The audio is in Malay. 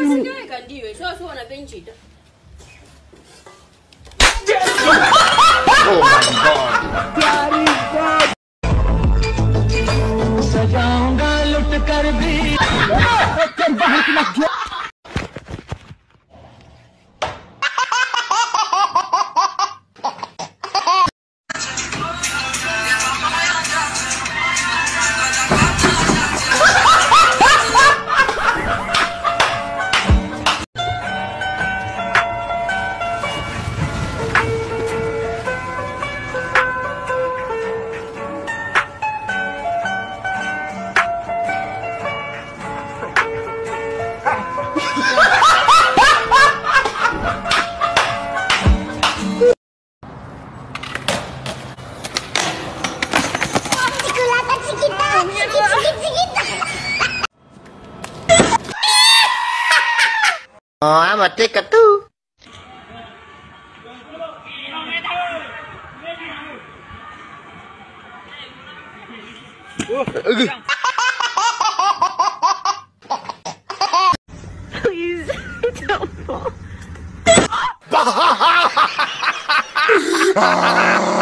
Saya kan dia, so nak benci dah. Oh my god. प्यारी बात सजाऊंगा लुट कर भी Oh, amat dekat tuh. Please, don't fall.